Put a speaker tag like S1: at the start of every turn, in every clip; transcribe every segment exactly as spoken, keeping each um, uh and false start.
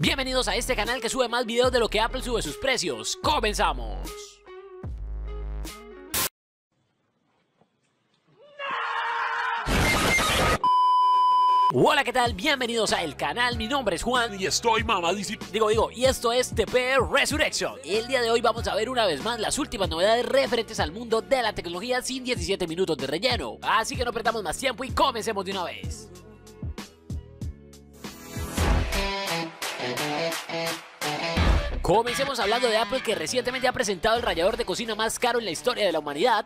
S1: Bienvenidos a este canal que sube más videos de lo que Apple sube sus precios. ¡Comenzamos! Hola, ¿qué tal? Bienvenidos a el canal, mi nombre es Juan
S2: y estoy mamadísimo.
S1: Digo, digo, y esto es T P Resurrection. El día de hoy vamos a ver una vez más las últimas novedades referentes al mundo de la tecnología sin diecisiete minutos de relleno. Así que no perdamos más tiempo y comencemos de una vez. Comencemos hablando de Apple, que recientemente ha presentado el rallador de cocina más caro en la historia de la humanidad.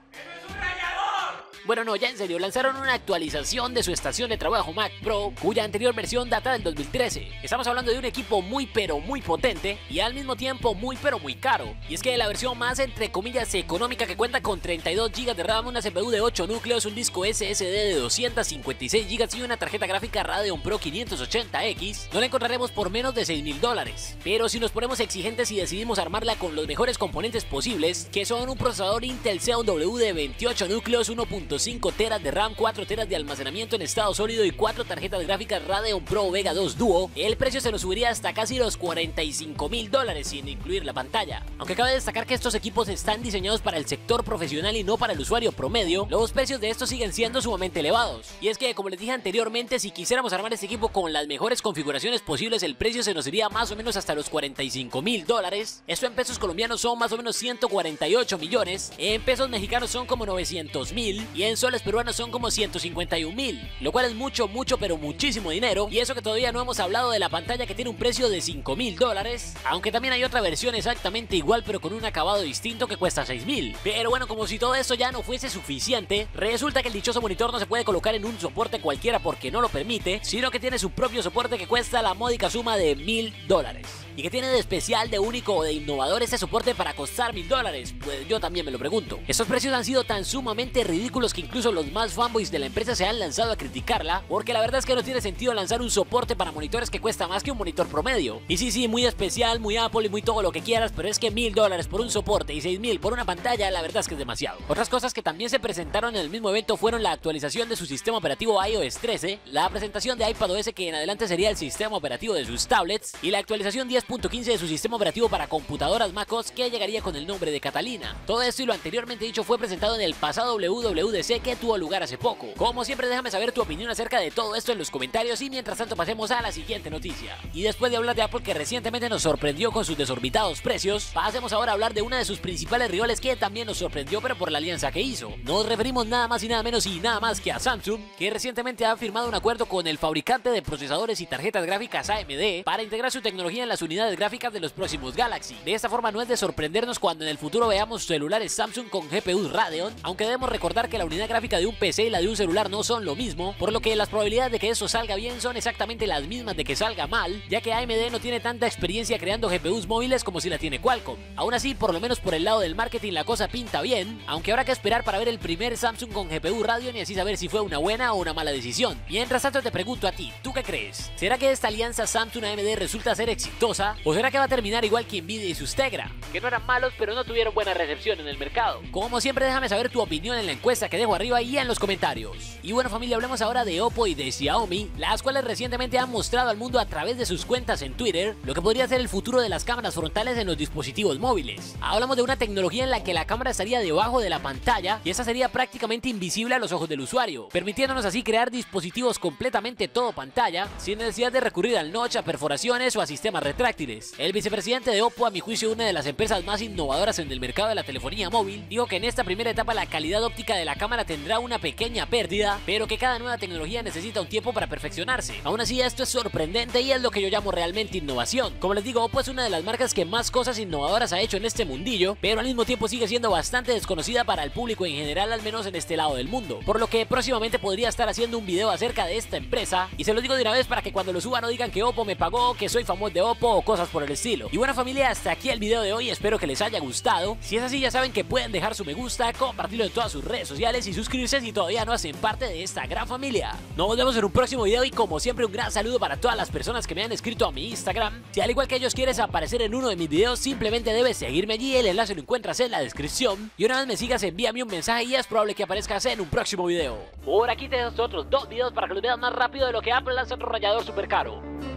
S1: Bueno, no, ya en serio, lanzaron una actualización de su estación de trabajo Mac Pro, cuya anterior versión data del dos mil trece. Estamos hablando de un equipo muy pero muy potente y al mismo tiempo muy pero muy caro. Y es que la versión más entre comillas económica, que cuenta con treinta y dos gigas de RAM, una C P U de ocho núcleos, un disco S S D de doscientos cincuenta y seis gigas y una tarjeta gráfica Radeon Pro quinientos ochenta X, no la encontraremos por menos de seis mil dólares. Pero si nos ponemos exigentes y decidimos armarla con los mejores componentes posibles, que son un procesador Intel Xeon W de veintiocho núcleos, uno punto cinco teras de RAM, cuatro teras de almacenamiento en estado sólido y cuatro tarjetas gráficas Radeon Pro Vega dos Duo, el precio se nos subiría hasta casi los cuarenta y cinco mil dólares sin incluir la pantalla. Aunque cabe destacar que estos equipos están diseñados para el sector profesional y no para el usuario promedio, los precios de estos siguen siendo sumamente elevados. Y es que, como les dije anteriormente, si quisiéramos armar este equipo con las mejores configuraciones posibles, el precio se nos iría más o menos hasta los cuarenta y cinco mil dólares. Esto en pesos colombianos son más o menos ciento cuarenta y ocho millones, en pesos mexicanos son como novecientos mil y en soles peruanos son como ciento cincuenta y un mil, lo cual es mucho, mucho, pero muchísimo dinero. Y eso que todavía no hemos hablado de la pantalla, que tiene un precio de cinco mil dólares, aunque también hay otra versión exactamente igual pero con un acabado distinto que cuesta seis mil. Pero bueno, como si todo eso ya no fuese suficiente, resulta que el dichoso monitor no se puede colocar en un soporte cualquiera porque no lo permite, sino que tiene su propio soporte que cuesta la módica suma de mil dólares. ¿Y qué tiene de especial, de único o de innovador ese soporte para costar mil dólares? Pues yo también me lo pregunto. Estos precios han sido tan sumamente ridículos que incluso los más fanboys de la empresa se han lanzado a criticarla, porque la verdad es que no tiene sentido lanzar un soporte para monitores que cuesta más que un monitor promedio. Y sí, sí, muy especial, muy Apple y muy todo lo que quieras, pero es que mil dólares por un soporte y seis mil por una pantalla, la verdad es que es demasiado. Otras cosas que también se presentaron en el mismo evento fueron la actualización de su sistema operativo i O S trece, la presentación de iPadOS, que en adelante sería el sistema operativo de sus tablets, y la actualización diez punto quince de su sistema operativo para computadoras MacOS, que llegaría con el nombre de Catalina. Todo esto y lo anteriormente dicho fue presentado en el pasado W W D C, que tuvo lugar hace poco. Como siempre, déjame saber tu opinión acerca de todo esto en los comentarios y mientras tanto pasemos a la siguiente noticia. Y después de hablar de Apple, que recientemente nos sorprendió con sus desorbitados precios, pasemos ahora a hablar de una de sus principales rivales, que también nos sorprendió pero por la alianza que hizo. Nos referimos nada más y nada menos y nada más que a Samsung, que recientemente ha firmado un acuerdo con el fabricante de procesadores y tarjetas gráficas A M D para integrar su tecnología en las unidades gráficas de los próximos Galaxy. De esta forma no es de sorprendernos cuando en el futuro veamos celulares Samsung con G P U Radeon, aunque debemos recordar que la unidad gráfica de un P C y la de un celular no son lo mismo, por lo que las probabilidades de que eso salga bien son exactamente las mismas de que salga mal, ya que A M D no tiene tanta experiencia creando G P Us móviles como si la tiene Qualcomm. Aún así, por lo menos por el lado del marketing, la cosa pinta bien, aunque habrá que esperar para ver el primer Samsung con G P U Radeon y así saber si fue una buena o una mala decisión. Mientras tanto, te pregunto a ti, ¿tú qué crees? ¿Será que esta alianza Samsung-A M D resulta ser exitosa? ¿O será que va a terminar igual que Nvidia y sus Tegra, que no eran malos pero no tuvieron buena recepción en el mercado? Como siempre, déjame saber tu opinión en la encuesta que dejo arriba y en los comentarios. Y bueno, familia, hablemos ahora de Oppo y de Xiaomi, las cuales recientemente han mostrado al mundo a través de sus cuentas en Twitter lo que podría ser el futuro de las cámaras frontales en los dispositivos móviles. Hablamos de una tecnología en la que la cámara estaría debajo de la pantalla y esa sería prácticamente invisible a los ojos del usuario, permitiéndonos así crear dispositivos completamente todo pantalla, sin necesidad de recurrir al notch, a perforaciones o a sistemas retráctiles. El vicepresidente de Oppo, a mi juicio una de las empresas más innovadoras en el mercado de la telefonía móvil, dijo que en esta primera etapa la calidad óptica de la cámara tendrá una pequeña pérdida, pero que cada nueva tecnología necesita un tiempo para perfeccionarse. Aún así, esto es sorprendente y es lo que yo llamo realmente innovación. Como les digo, Oppo es una de las marcas que más cosas innovadoras ha hecho en este mundillo, pero al mismo tiempo sigue siendo bastante desconocida para el público en general, al menos en este lado del mundo, por lo que próximamente podría estar haciendo un video acerca de esta empresa, y se lo digo de una vez para que cuando lo suba no digan que Oppo me pagó, que soy famoso de Oppo o cosas por el estilo. Y bueno, familia, hasta aquí el video de hoy, espero que les haya gustado. Si es así, ya saben que pueden dejar su me gusta, compartirlo en todas sus redes sociales y suscribirse si todavía no hacen parte de esta gran familia. Nos vemos en un próximo video y como siempre un gran saludo para todas las personas que me han escrito a mi Instagram. Si al igual que ellos quieres aparecer en uno de mis videos, simplemente debes seguirme allí, el enlace lo encuentras en la descripción. Y una vez me sigas, envíame un mensaje y es probable que aparezcas en un próximo video. Por aquí te dejo otros dos videos para que los veas más rápido de lo que Apple lanza otro rallador super caro.